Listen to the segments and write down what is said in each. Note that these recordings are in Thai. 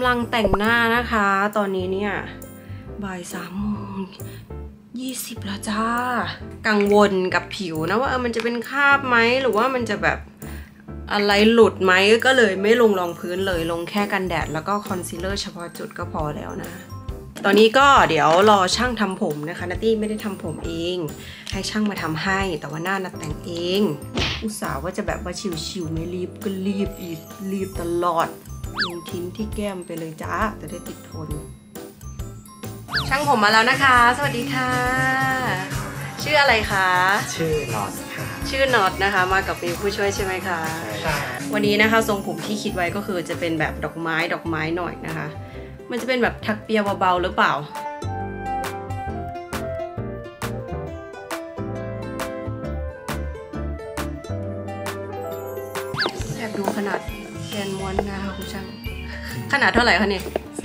ำลังแต่งหน้านะคะตอนนี้เนี่ยบ่าย3:20แล้วจ้ากังวลกับผิวนะว่ามันจะเป็นคราบไหมหรือว่ามันจะแบบอะไรหลุดไหมก็เลยไม่ลงรองพื้นเลยลงแค่กันแดดแล้วก็คอนซีลเลอร์เฉพาะจุดก็พอแล้วนะตอนนี้ก็เดี๋ยวรอช่างทำผมนะคะนัตตี้ไม่ได้ทำผมเองให้ช่างมาทำให้แต่ว่าหน้านัดแต่งเองอุตส่าห์ว่าจะแบบว่าชิวๆไม่รีบก็รีบอีกรีบตลอดลงทิ้งที่แก้มไปเลยจ้าจะได้ติดทนช่างผมมาแล้วนะคะสวัสดีค่ะชื่ออะไรคะชื่อน็อตค่ะชื่อน็อตนะคะมากับมีผู้ช่วยใช่ไหมคะใช่วันนี้นะคะทรงผมที่คิดไว้ก็คือจะเป็นแบบดอกไม้หน่อยนะคะมันจะเป็นแบบถักเปียเบาๆหรือเปล่าแอบดูขนาดแกนม้วนนะคะคุณช่างขนาดเท่าไหร่คะเนี่ย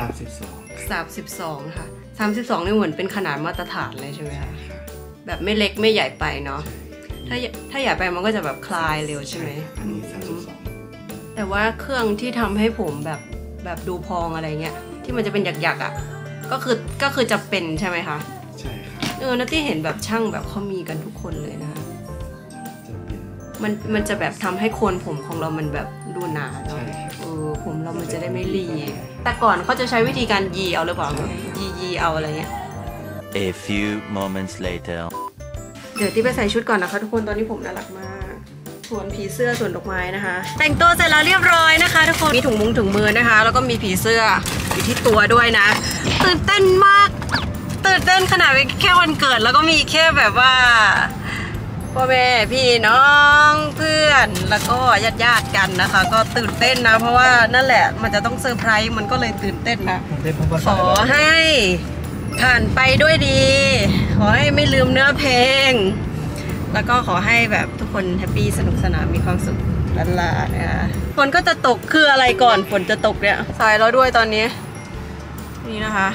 32ค่ะ32นี่เหมือนเป็นขนาดมาตรฐานเลยใช่ไหมคะแบบไม่เล็กไม่ใหญ่ไปเนาะถ้าใหญ่ไปมันก็จะแบบคลายเร็วใช่ไหมอันนี้32 แต่ว่าเครื่องที่ทำให้ผมแบบดูพองอะไรเงี้ยที่มันจะเป็นหยักๆอ่ะก็คือจะเป็นใช่ไหมคะใช่ค่ะนัตตี้เห็นแบบช่างแบบเขามีกันทุกคนเลยนะมันจะแบบทำให้โคนผมของเรามันแบบดูหนาเนาะผมเรามันจะได้ไม่รีแต่ก่อนเขาจะใช้วิธีการยีเอาหรือเปล่ายีเอาอะไรเงี้ย A few moments later เดี๋ยวที่ไปใส่ชุดก่อนนะคะทุกคนตอนนี้ผมน่ารักมากส่วนผีเสื้อส่วนดอกไม้นะคะแต่งตัวเสร็จแล้วเรียบร้อยนะคะทุกคนมีถุงมือนะคะแล้วก็มีผีเสื้ออยู่ที่ตัวด้วยนะตื่นเต้นมากตื่นเต้นขนาดแค่วันเกิดแล้วก็มีแค่แบบว่าพ่อแม่พี่น้องเพื่อนแล้วก็ญาติกันนะคะก็ตื่นเต้นนะเพราะว่านั่นแหละมันจะต้องเซอร์ไพรส์มันก็เลยตื่นเต้นนะขอให้ผ่านไปด้วยดีขอให้ไม่ลืมเนื้อเพลงแล้วก็ขอให้แบบทุกคนแฮปปี้สนุกสนานมีความสุขลันลานะคะฝนก็จะตกคืออะไรก่อนฝนจะตกเนี่ยสายแล้วด้วยตอนนี้นี่นะคะ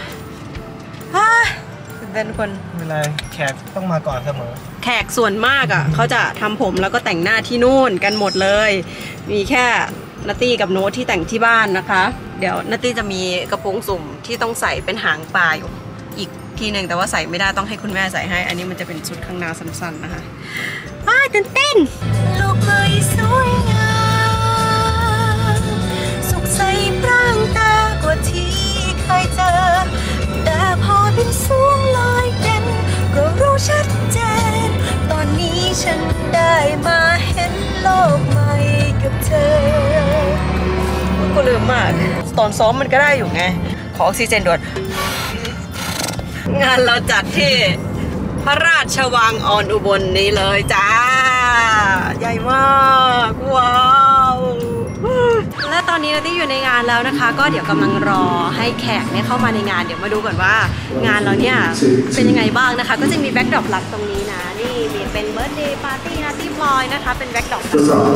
ตื่นเต้นทุกคนเวลาแขกต้องมาก่อนเสมอแขกส่วนมากอ่ะเขาจะทำผมแล้วก็แต่งหน้าที่นู่นกันหมดเลยมีแค่นัตตี้กับโน้ตที่แต่งที่บ้านนะคะเดี๋ยวนัตตี้จะมีกระโปรงสุ่มที่ต้องใส่เป็นหางปลาอยู่อีกทีหนึ่งแต่ว่าใส่ไม่ได้ต้องให้คุณแม่ใส่ให้อันนี้มันจะเป็นชุดข้างหน้าสั้นๆนะคะตื่นเต้นลูกเคยสวยงามสุขใสปร่างตากว่าที่เคยเจอแต่พอเป็นสูงลอยเด่นก็รู้ชัดเจนตอนนี้ฉันได้มาเห็นโลกใหม่กับเธอก็ลืมมากตอนซ้อมมันก็ได้อยู่ไงขอออกซิเจนด่วนงานเราจัดที่พระราชวังออนอุบลนี้เลยจ้าใหญ่มากว้าวและตอนนี้นัตตี้อยู่ในงานแล้วนะคะก็เดี๋ยวกำลังรอให้แขกเนี่ยเข้ามาในงานเดี๋ยวมาดูก่อนว่างานเราเนี่ยเป็นยังไงบ้างนะคะก็จะมีแบ็คดรอปหลักตรงนี้นะนี่เป็นเบิร์ธเดย์ปาร์ตี้นัตตี้พลอยนะคะเป็นแบ็คดรอป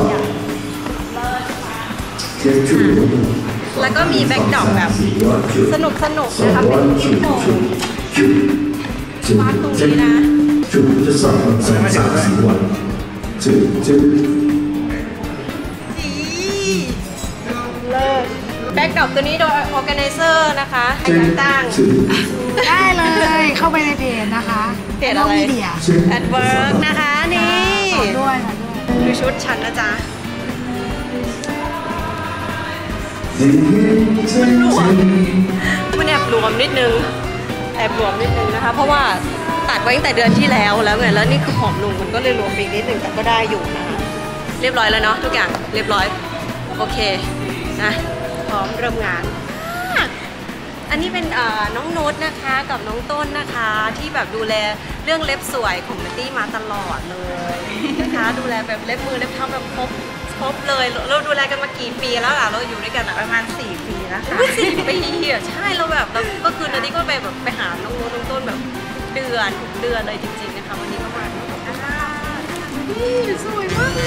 แล้วก็มีแบ็คดรอปแบบสนุกนะคะเป็นชิ้นโป่งวางตรงนี้นะเลิศแบ็คดรอปตัวนี้โดย organizer นะคะให้ตั้งได้เลยเข้าไปในเพจนะคะเพจอะไร at work นะคะนี่ด้วยดูชุดฉันนะจ๊ะมันแอบหลวมนิดนึงนะคะเพราะว่าตัดไว้ตั้งแต่เดือนที่แล้วไงแล้วนี่คือผอมลงมันก็เลยหลวมอีกนิดนึงแต่ก็ได้อยู่นะคะเรียบร้อยแล้วเนาะทุกอย่างเรียบร้อยโอเคนะพร้อมเริ่มงานอันนี้เป็นน้องโน้ตนะคะกับน้องต้นนะคะที่แบบดูแลเรื่องเล็บสวยของนัตตี้มาตลอดเลยนะคะดูแลแบบเล็บมือเล็บเท้าแบบครบเลยเราดูแลกันมากี่ปีแล้วล่ะเราอยู่ด้วยกันประมาณ4 ปีแล้วค่ะ4 ปีอ่ะใช่เราแบบเราก็คือนัตตี้ก็ไปหาน้องโน้ตน้องต้นแบบทุกเดือนเลยจริงๆนะคะวันนี้ก็มานี่สวยมาก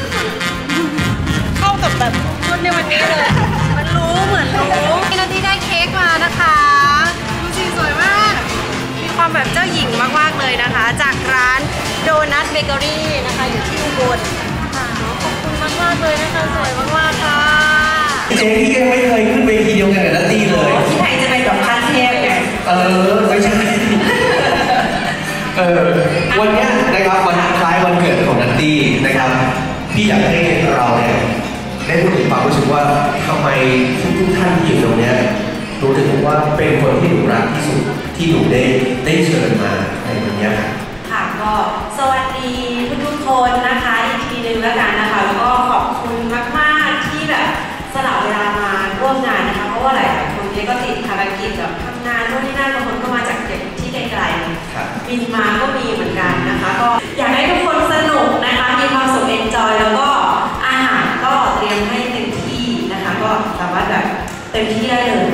เข้ากับแบบชุดในวันนี้เลยมันเหมือนรู้นัตตี้ได้เค้กมานะคะดูสิสวยมากมีความแบบเจ้าหญิงมากๆเลยนะคะจากร้านโดนัทเบเกอรี่นะคะอยู่ที่อุบลขอบคุณมากเลยนะคะสวยมากๆค่ะเจ๊ที่ยังไม่เคยขึ้นเวทีเดียวกันกับนัตตี้เลยที่ไทยจะเป็นแบบพันเทพไงไม่ใช่วันนี้นะครับวันคล้ายวันเกิดของนัตตี้นะครับพี่อยากให้เราเนี่ยได้พูดถึงความรู้สึกว่าทำไมทุกท่านที่อยู่ตรงนี้รู้ถึงว่าเป็นคนที่หนูรักที่สุดที่หนูได้เชิญมาในวันนี้ค่ะก็สวัสดีทุกคนนะคะอีกทีนึงแล้วกันนะคะแล้วก็ขอบคุณมากๆที่แบบสละเวลามาร่วมงานนะคะเพราะว่าหลายๆคนนี้ก็ติดภารกิจแบบทำงานนู่นนี่นั่นบางคนก็มาจากที่ไกลๆบินมาก็มีเหมือนกันนะคะก็อยากให้ทุกคนสนุกนะคะมีความสุขเอนจอยแล้วก็อาหารก็เตรียมให้เต็มที่นะคะก็สามารถแบบเต็มที่ได้เลย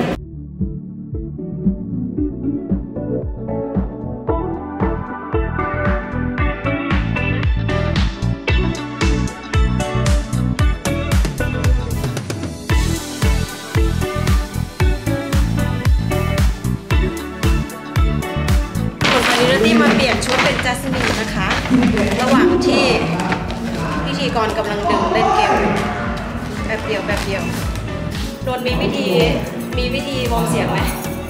ที่มาเปลี่ยนชุดเป็นจัสมินนะคะ ระหว่างที่พิธีกรกำลังดึงเล่นเกมแป๊บเดียวโดนมีวิธีวอร์มเสียงไหม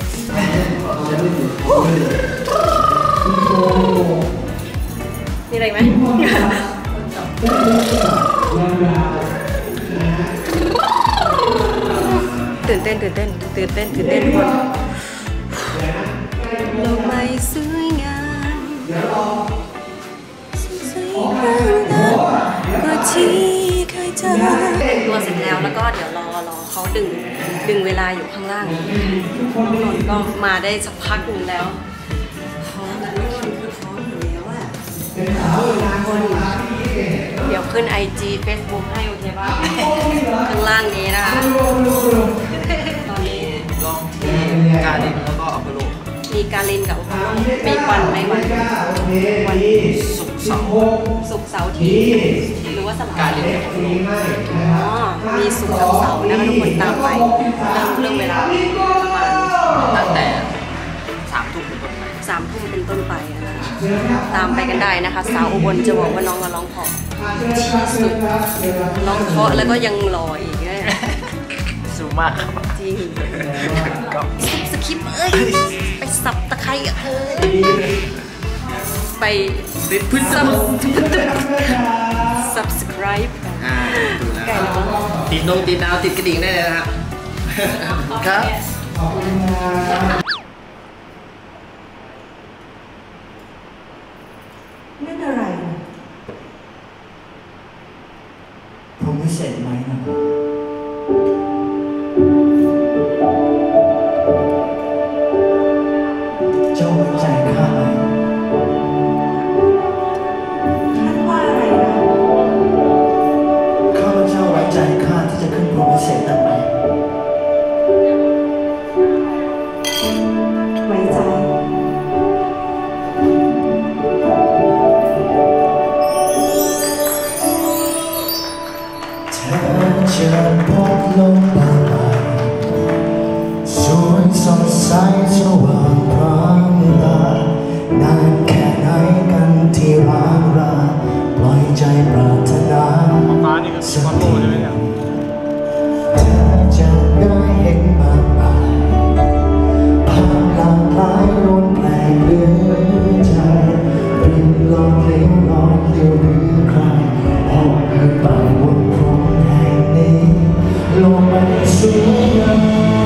มีอะไรไหมตื่นเต้นทุกคนโลกใบสวยงามก็ที่เคยเจอแต่งตัวเสร็จแล้วก็เดี๋ยวรอเขาดึงเวลาอยู่ข้างล่างน้องนนท์ก็มาได้สักพักหนึ่งแล้วพร้อมแล้วน้องนนท์คือพร้อมอยู่แล้วอะคนเดี๋ยวขึ้น IG Facebook ให้โอเคป่ะข้างล่างนี้นะคะตอนนี้ลองที่การดินแล้วก็อัปโลมีการเล่นกับมีวันไหมวันศุกร์เสาร์ที่หรือว่าสลับกันมีศุกร์กับเสาร์นะคะทุกคนตามไปเรื่องเวลาประมาณตั้งแต่3 ทุ่มเป็นต้นไป 3 ทุ่มเป็นต้นไปนะคะตามไปกันได้นะคะสาวอุบลจะบอกว่าน้องมาร้องเพาะที่สุดร้องเพาะแล้วก็ยังหล่ออีกเนี่ยสูงมากครับจริงสคริปต์ไปสับตะไคร้ไปsubscribe ไก่แล้วติดดาวติดกระดิ่งได้เลยนะครับครับนั่นอะไรผมไม่เสร็จไหมนะเจ้าไว้ใจข้าไหมท่านว่าอะไรนะข้าพเจ้าไว้ใจข้าที่จะขึ้นพรหมวิเศษนั้นไปไว้ใจเธอจะพบลมบางสวยสดใสสว่างพรางตานานแค่ไหนกันที่ร้างราปล่อยใจปรารถนาสักทีเธอจะได้เห็นมากมายภาพหลากหลายล้วนแปลกเหลือใจริมลองเลี้ยวลองเลี้ยวหรือใครออกเดินไปบนพรมแห่งนี้โลกใบสวยงาม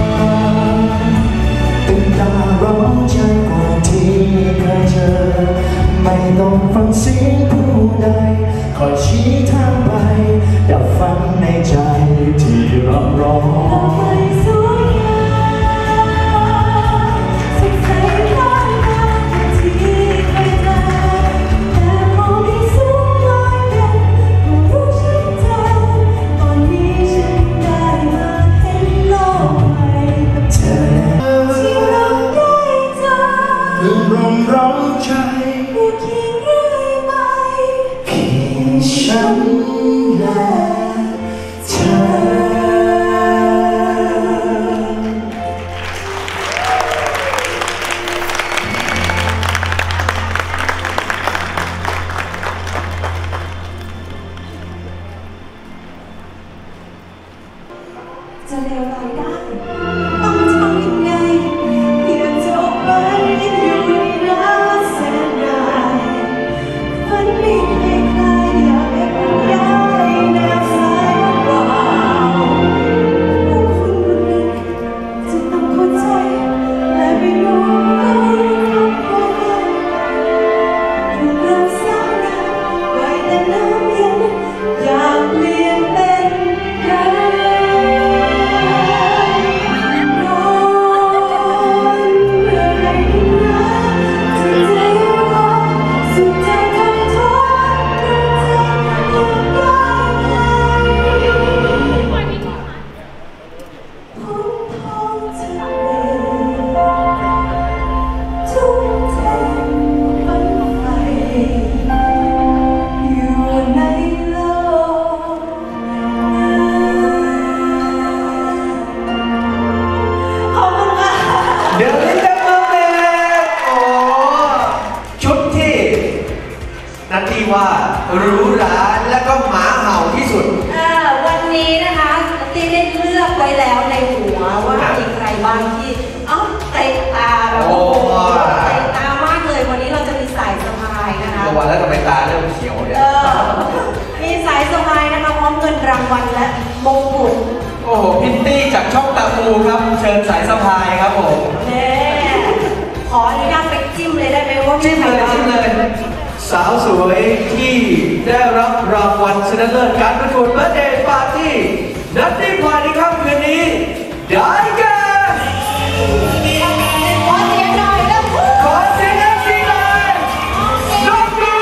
ตื่นตาร้องใจกว่าที่เคยเจอไม่ต้องฟังเสียงผู้ใดคอยชี้ทางไปดับฝันในใจที่ร้องร้องฉันและเธอจะเลวร้ายได้ต้องทำยังไงเพื่อจะออกไปอยู่ในรักแสนรายฝันไม่เคยคลายอยากให้มันย้ายแนวสายเบาผู้คนคนหนึ่งจะต้องเข้าใจและไม่รู้ว่าคำว่าถูกรักษาไว้แต่น้ำเย็นอยากเปลี่ยนเป็นกันร้อนเมื่อไรกันนะที่ใจร้อนสุดใจทำท้อดวงใจอยากได้ไงพ้นท้องทะเลทุ่งแทนฝันไฟอยู่ในโลกขอบคุณค่ะเดี๋ยวนี้จะมาเป็นโอ้ชุดที่นัตตี้ว่าหรูหราและก็หมาเห่าที่สุดวันนี้นะคะตีได้เลือกไว้แล้วในหัวว่ามีใครบ้างที่เตะตาแบบโอ้เตะตามากเลยวันนี้เราจะมีสายสะพายนะคะเมื่อวานแล้วทำไมตาเริ่มเขียวเนี่ยมีสายสะพายนะคะพร้อมเงินรางวัลและมงกุฎโอ้โหพิตตี้จากช่องตาปูครับ เชิญสายสะพายครับผมแน่ขออนุญาตไปจิ้มเลยได้ไหมว่ามีจิ้มใครเลยบ้างจิ้มเลย สาวสวยที่ได้รับรางวัลชนะเลิศการประกวดเบิร์ธเดย์ปาร์ตี้นัตตี้พาร์ตี้ค่ำคืนนี้ได้แก่ขอเสียงหน่อยแล้วขอเสียงนัตตี้เลยน้องบี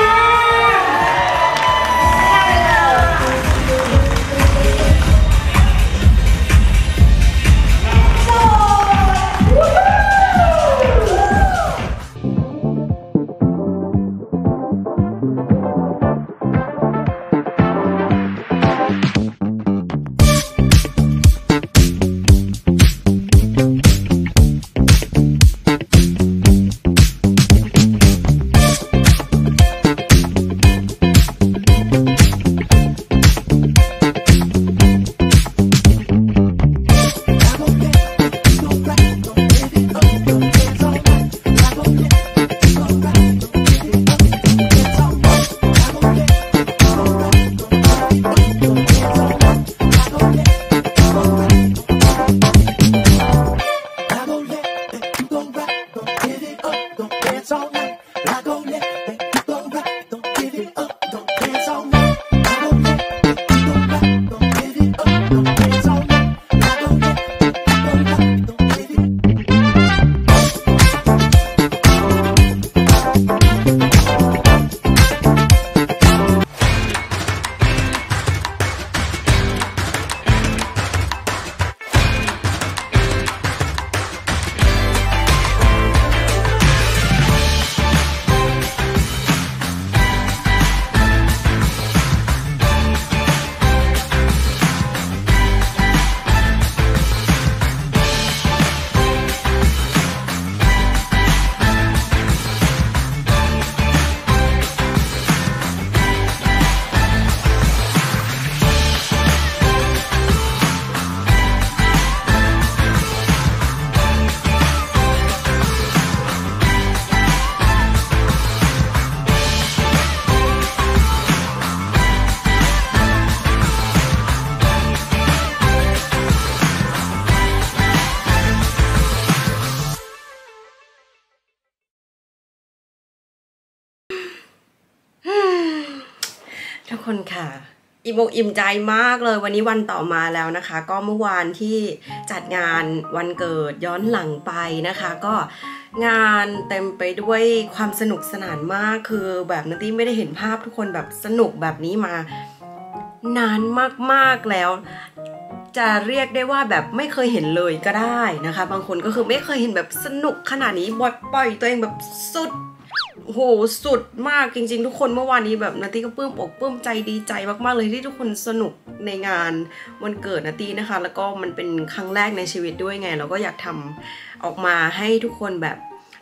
ทุกคนค่ะอิ่มอกอิ่มใจมากเลยวันนี้วันต่อมาแล้วนะคะ ก็เมื่อวานที่จัดงานวันเกิดย้อนหลังไปนะคะ ก็งานเต็มไปด้วยความสนุกสนานมากคือแบบนัตตี้ไม่ได้เห็นภาพทุกคนแบบสนุกแบบนี้มานานมากๆแล้ว จะเรียกได้ว่าแบบไม่เคยเห็นเลยก็ได้นะคะบางคนก็คือไม่เคยเห็นแบบสนุกขนาดนี้ปล่อยตัวเองแบบสุดโหสุดมากจริงๆทุกคนเมื่อวานนี้แบบนาตี้ก็ปลื้มอกปลื้มใจดีใจมากๆเลยที่ทุกคนสนุกในงานวันเกิดนาตี้นะคะแล้วก็มันเป็นครั้งแรกในชีวิตด้วยไงเราก็อยากทำออกมาให้ทุกคนแบบ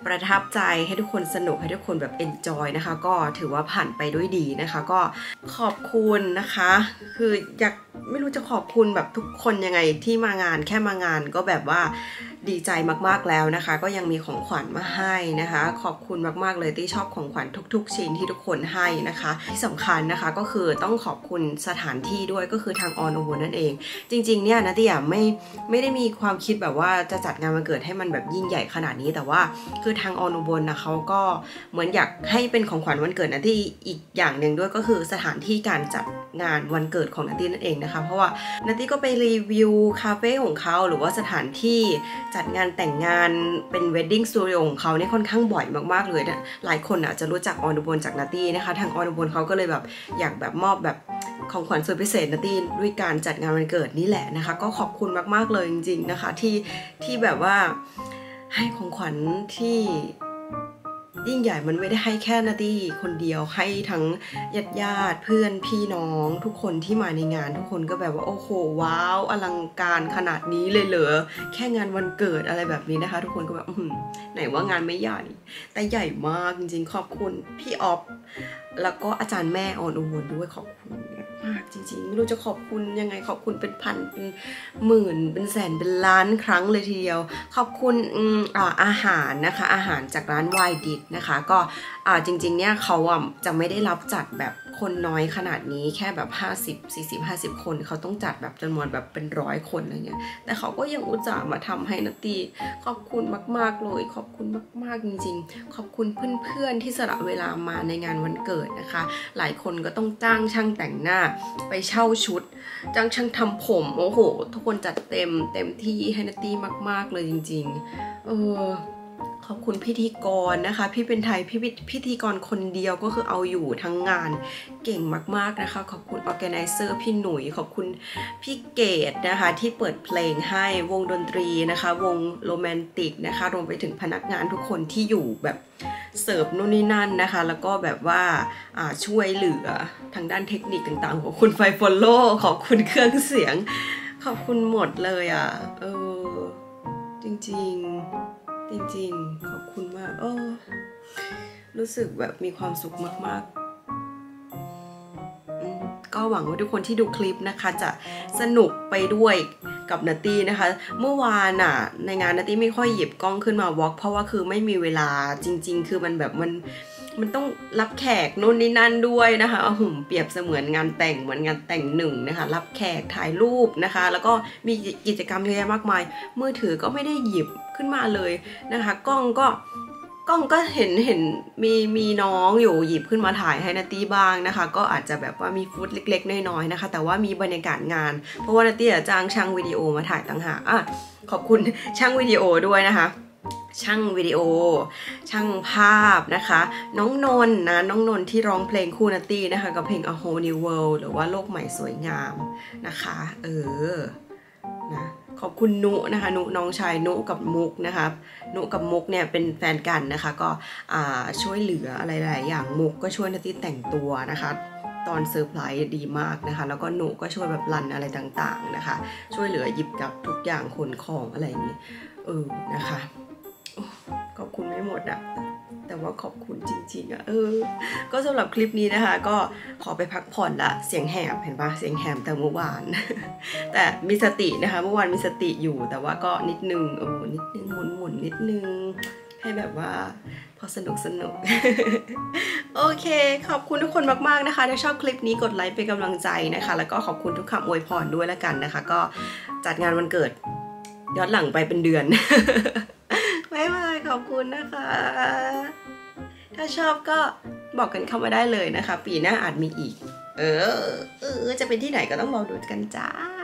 ประทับใจให้ทุกคนสนุกให้ทุกคนแบบ enjoy นะคะก็ถือว่าผ่านไปด้วยดีนะคะก็ขอบคุณนะคะคืออยากไม่รู้จะขอบคุณแบบทุกคนยังไงที่มางานแค่มางานก็แบบว่าดีใจมากๆแล้วนะคะก็ยังมีของขวัญมาให้นะคะขอบคุณมากๆเลยที่ชอบของขวัญทุกๆชิ้นที่ทุกคนให้นะคะที่สำคัญนะคะก็คือต้องขอบคุณสถานที่ด้วยก็คือทางออนโอบุนั่นเองจริงๆเนี่ยนะที่ไม่ได้มีความคิดแบบว่าจะจัดงานวันเกิดให้มันแบบยิ่งใหญ่ขนาดนี้แต่ว่าคือทางออนโอบุนะเขาก็เหมือนอยากให้เป็นของขวัญวันเกิดนะที่อีกอย่างหนึ่งด้วยก็คือสถานที่การจัดงานวันเกิดของนัตตี้นั่นเองนะคะเพราะว่านัตตี้ก็ไปรีวิวคาเฟ่ของเขาหรือว่าสถานที่จัดงานแต่งงานเป็นเวดดิ้งสตูดิโอของเขาเนี่ยค่อนข้างบ่อยมากๆเลยหลายคนอาจจะรู้จักออนโอบุจากนัตตี้นะคะทางออนโอบุเขาก็เลยแบบอยากแบบมอบแบบของขวัญสุดพิเศษนัตตี้ด้วยการจัดงานวันเกิดนี่แหละนะคะก็ขอบคุณมากๆเลยจริงๆนะคะที่แบบว่าให้ของขวัญที่ยิ่งใหญ่มันไม่ได้ให้แค่นาตี้คนเดียวให้ทั้งญาติเพื่อนพี่น้องทุกคนที่มาในงานทุกคนก็แบบว่าโอ้โหว้าวอลังการขนาดนี้เลยเหรอแค่งานวันเกิดอะไรแบบนี้นะคะทุกคนก็แบบไหนว่างานไม่ใหญ่แต่ใหญ่มากจริงๆขอบคุณพี่ออฟแล้วก็อาจารย์แม่ออนอุบลด้วยขอบคุณมากจริงๆไม่รู้จะขอบคุณยังไงขอบคุณเป็นพันเป็นหมื่นเป็นแสนเป็นล้านครั้งเลยทีเดียวขอบคุณอาหารนะคะอาหารจากร้านวายดิดนะคะก็จริงๆเนี่ยเขาจะไม่ได้รับจัดแบบคนน้อยขนาดนี้แค่แบบ50 คนเขาต้องจัดแบบจำนวนแบบเป็น100 คนอะไรเงี้ยแต่เขาก็ยังอุตส่าห์มาทำให้นัตตี้ขอบคุณมากๆเลยขอบคุณมากๆจริงๆขอบคุณเพื่อนๆที่สละเวลามาในงานวันเกิดนะคะหลายคนก็ต้องจ้างช่างแต่งหน้าไปเช่าชุดจ้างช่างทำผมโอ้โหทุกคนจัดเต็มที่ให้นัตตี้มากๆเลยจริงๆขอบคุณพิธีกรนะคะพี่เป็นไทยพิธีกรคนเดียวก็คือเอาอยู่ทั้งงานเก่งมากๆนะคะขอบคุณ organizer พี่หนุ่ยขอบคุณพี่เกดนะคะที่เปิดเพลงให้วงดนตรีนะคะวงโรแมนติกนะคะรวมไปถึงพนักงานทุกคนที่อยู่แบบเสิร์ฟนู่นนี่นั่นนะคะแล้วก็แบบว่าช่วยเหลือทางด้านเทคนิคต่างๆขอบคุณไฟฟอลโล่ขอบคุณเครื่องเสียงขอบคุณหมดเลยจริงขอบคุณมากรู้สึกแบบมีความสุขมากๆก็หวังว่าทุกคนที่ดูคลิปนะคะจะสนุกไปด้วยกับนัตตี้นะคะเมื่อวานในงานนัตตี้ไม่ค่อยหยิบกล้องขึ้นมาวอล์กเพราะว่าคือไม่มีเวลาจริงๆคือมันแบบมันต้องรับแขกนู่นนี่นั่นด้วยนะคะเปรียบเสมือนงานแต่งเหมือนงานแต่งหนึ่งนะคะรับแขกถ่ายรูปนะคะแล้วก็มีกิจกรรมเยอะแยะมากมายมือถือก็ไม่ได้หยิบขึ้นมาเลยนะคะกล้องก็เห็นมีน้องอยู่หยิบขึ้นมาถ่ายให้นัตตี้บ้างนะคะก็อาจจะแบบว่ามีฟุตเล็กๆน้อยๆนะคะแต่ว่ามีบรรยากาศงานเพราะว่านัตตี้จ้างช่างวิดีโอมาถ่ายต่างหากขอบคุณช่างวิดีโอด้วยนะคะช่างวิดีโอช่างภาพนะคะน้องนนท์ที่ร้องเพลงคู่นัตตี้นะคะกับเพลง A Whole New World หรือว่าโลกใหม่สวยงามนะคะนะขอบคุณนุนะคะนุน้องชายนุกับมุกนะคะนุกับมุกเนี่ยเป็นแฟนกันนะคะก็ช่วยเหลืออะไรหลายอย่างมุกก็ช่วยนัตตี้แต่งตัวนะคะตอนเซอร์ไพรส์ดีมากนะคะแล้วก็นุก็ช่วยแบบรันอะไรต่างๆนะคะช่วยเหลือหยิบจับทุกอย่างขนของอะไรอย่างนี้นะคะขอบคุณไม่หมดแต่ว่าขอบคุณจริงๆก็สำหรับคลิปนี้นะคะก็ขอไปพักผ่อนละเสียงแหบเห็นปะเสียงแหบแต่เมื่อวาน แต่มีสตินะคะเมื่อวานมีสติอยู่แต่ว่าก็นิดนึงหมุนนิดนึงให้แบบว่าพอสนุก โอเคขอบคุณทุกคนมากๆนะคะถ้าชอบคลิปนี้กดไลค์เป็นกำลังใจนะคะแล้วก็ขอบคุณทุกคำอวยพรด้วยละกันนะคะก็จัดงานวันเกิดย้อนหลังไปเป็นเดือน บ๊ายบายขอบคุณนะคะถ้าชอบก็บอกกันเข้ามาได้เลยนะคะปีหน้าอาจมีอีกจะเป็นที่ไหนก็ต้องรอดูกันจ้า